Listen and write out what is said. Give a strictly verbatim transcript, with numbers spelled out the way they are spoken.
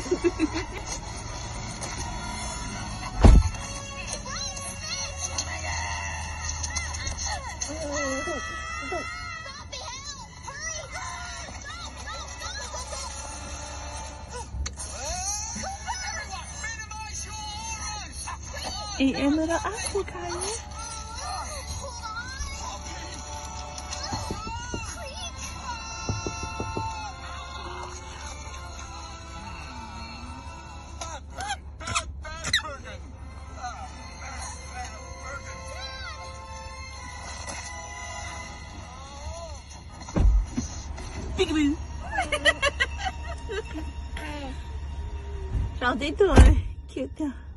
Ih, em udah aku kayaknya. Peekaboo. Rau tí tuổi, cute nhờ.